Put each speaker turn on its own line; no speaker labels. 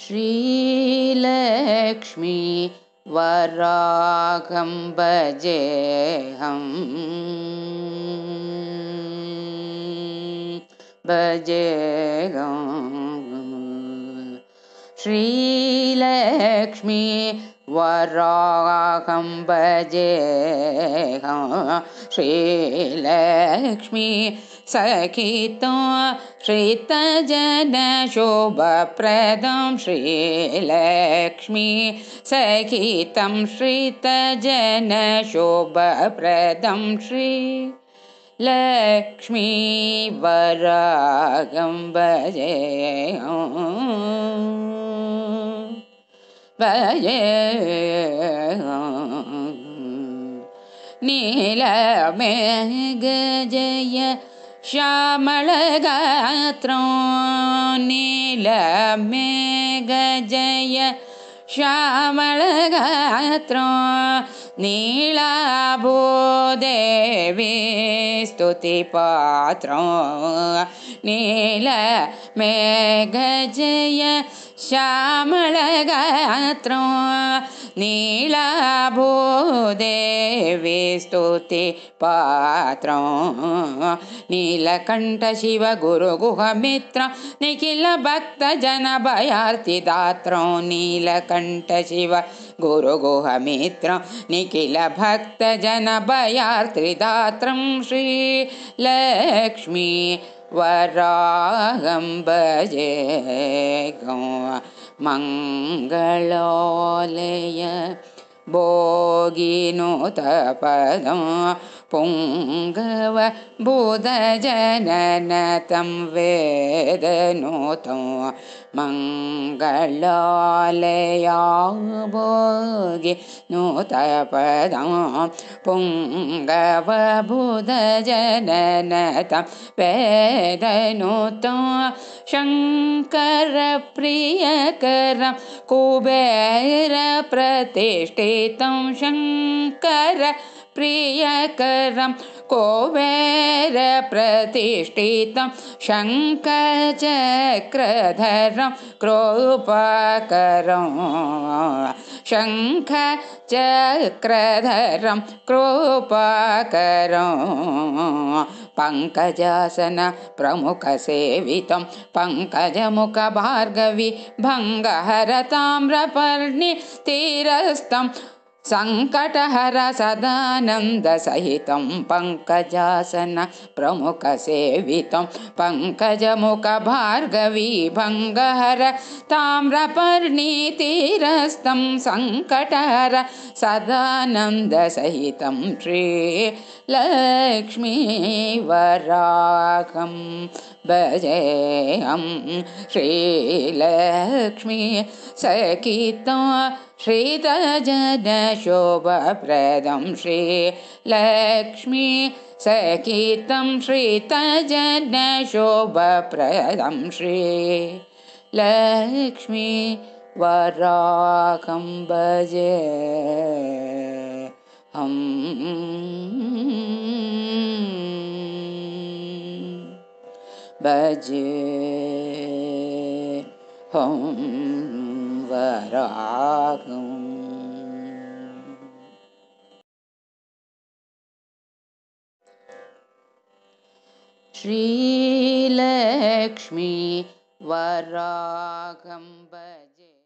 श्रीलक्ष्मी वराहं भजेऽहं श्रीलक्ष्मी वराहं भजेऽहं श्रीलक्ष्मी सखितं श्रितजनशोभप्रदं श्रीलक्ष्मी सखितं श्रितजनशोभप्रदं श्रीलक्ष्मी वराहं नीलमेघजय श्यामलगात्रं नीलमेघजय श्यामलगात्रं नीलाभूदेवी स्तुतिपात्रं नीलमेघजय श्यामलगात्रं नीलाभूदेवी स्तुतिपात्रं नीलकण्ठ शिव गुरुगुहमित्रं निखिलभक्तजनभयार्तिदात्रं नीलकण्ठ शिव गुरुगुहमित्रं निखिलभक्तजनभयार्तिदात्रं श्रीलक्ष्मी वराहं भजेऽहं मङ्गलोलय भोगिनुतपदं पुङ्गव बुधजननतं वेदनुतं मङ्गलालया भोगिनुतपदं पुङ्गव बुधजननतं वेदनुतं शङ्करप्रियकरं कुबेरप्रतिष्ठितं शङ्करप्रियकरं कुबेरप्रतिष्ठितं शङ्खचक्रधरं कृपाकरं शङ्खचक्रधरं कृपाकरं पङ्कजासन प्रमुखसेवितं पङ्कजमुखभार्गवी भङ्गहर ताम्रपर्णि तीरस्थं सङ्कटहर सदानन्दसहितं पङ्कजासन प्रमुखसेवितं पङ्कजमुखभार्गवी भङ्गहर ताम्रपर्णि तीरस्थं सङ्कटहर सदानन्दसहितं श्रीलक्ष्मी वराहं भजेऽहं श्रीलक्ष्मी सखितं श्रितजनशोभप्रदं श्रीलक्ष्मी सखितं श्रितजनशोभप्रदं श्रीलक्ष्मी वराहं भजेऽहं भजेऽहं वराहम्। श्रीलक्ष्मी वराहं भजे।